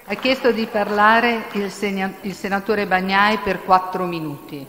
Ha chiesto di parlare il senatore Bagnai per 4 minuti.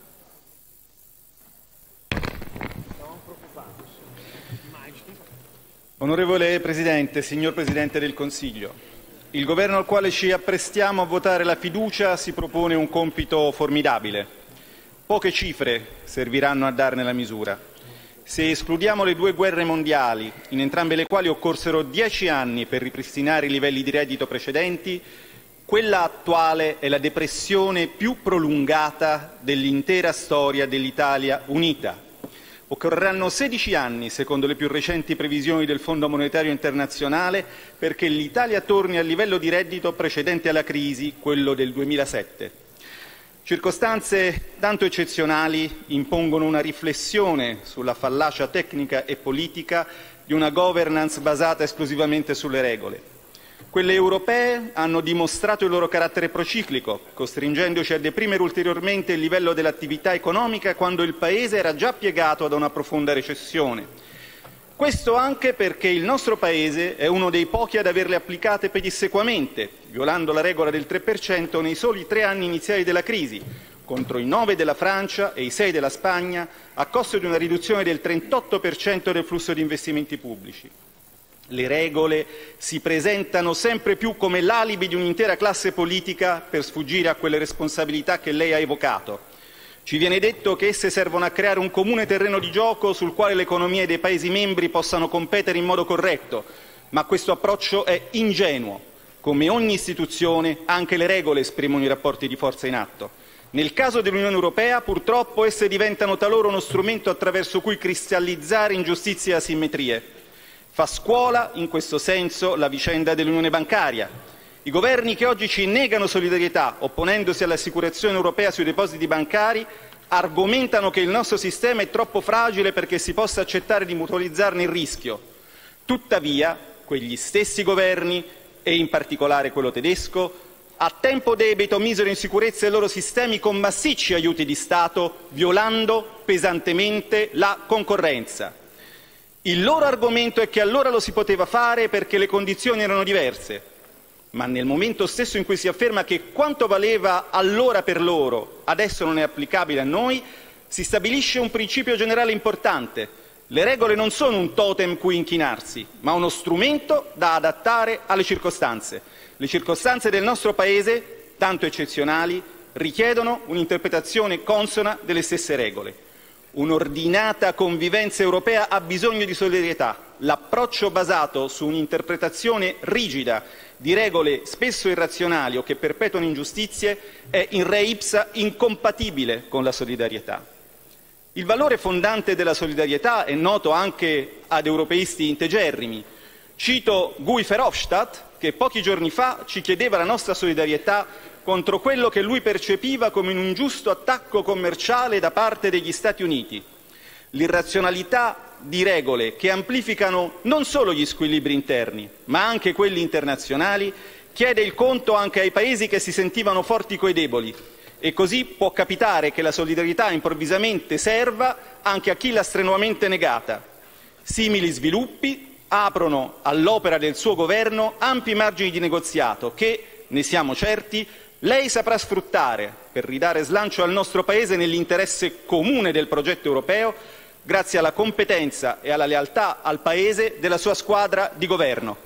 Onorevole Presidente, signor Presidente del Consiglio, il Governo al quale ci apprestiamo a votare la fiducia si propone un compito formidabile. Poche cifre serviranno a darne la misura. Se escludiamo le 2 guerre mondiali, in entrambe le quali occorsero 10 anni per ripristinare i livelli di reddito precedenti, quella attuale è la depressione più prolungata dell'intera storia dell'Italia unita. Occorreranno 16 anni, secondo le più recenti previsioni del Fondo Monetario Internazionale, perché l'Italia torni al livello di reddito precedente alla crisi, quello del 2007. Circostanze tanto eccezionali impongono una riflessione sulla fallacia tecnica e politica di una governance basata esclusivamente sulle regole. Quelle europee hanno dimostrato il loro carattere prociclico, costringendoci a deprimere ulteriormente il livello dell'attività economica quando il Paese era già piegato da una profonda recessione. Questo anche perché il nostro Paese è uno dei pochi ad averle applicate pedissequamente, violando la regola del 3% nei soli 3 anni iniziali della crisi, contro i 9 della Francia e i 6 della Spagna, a costo di una riduzione del 38% del flusso di investimenti pubblici. Le regole si presentano sempre più come l'alibi di un'intera classe politica per sfuggire a quelle responsabilità che lei ha evocato. Ci viene detto che esse servono a creare un comune terreno di gioco sul quale le economie dei Paesi membri possano competere in modo corretto, ma questo approccio è ingenuo. Come ogni istituzione, anche le regole esprimono i rapporti di forza in atto. Nel caso dell'Unione Europea, purtroppo, esse diventano talora uno strumento attraverso cui cristallizzare ingiustizie e asimmetrie. Fa scuola, in questo senso, la vicenda dell'Unione bancaria. I governi che oggi ci negano solidarietà, opponendosi all'assicurazione europea sui depositi bancari, argomentano che il nostro sistema è troppo fragile perché si possa accettare di mutualizzarne il rischio. Tuttavia, quegli stessi governi, e in particolare quello tedesco, a tempo debito misero in sicurezza i loro sistemi con massicci aiuti di Stato, violando pesantemente la concorrenza. Il loro argomento è che allora lo si poteva fare perché le condizioni erano diverse. Ma nel momento stesso in cui si afferma che quanto valeva allora per loro adesso non è applicabile a noi, si stabilisce un principio generale importante. Le regole non sono un totem cui inchinarsi, ma uno strumento da adattare alle circostanze. Le circostanze del nostro Paese, tanto eccezionali, richiedono un'interpretazione consona delle stesse regole. Un'ordinata convivenza europea ha bisogno di solidarietà. L'approccio basato su un'interpretazione rigida di regole spesso irrazionali o che perpetuano ingiustizie è in re ipsa incompatibile con la solidarietà. Il valore fondante della solidarietà è noto anche ad europeisti integerrimi. Cito Guy Verhofstadt, che pochi giorni fa ci chiedeva la nostra solidarietà contro quello che lui percepiva come un ingiusto attacco commerciale da parte degli Stati Uniti. L'irrazionalità di regole che amplificano non solo gli squilibri interni, ma anche quelli internazionali, chiede il conto anche ai Paesi che si sentivano forti coi deboli. E così può capitare che la solidarietà improvvisamente serva anche a chi l'ha strenuamente negata. Simili sviluppi aprono all'opera del suo governo ampi margini di negoziato che, ne siamo certi, lei saprà sfruttare per ridare slancio al nostro Paese nell'interesse comune del progetto europeo, grazie alla competenza e alla lealtà al Paese della sua squadra di governo.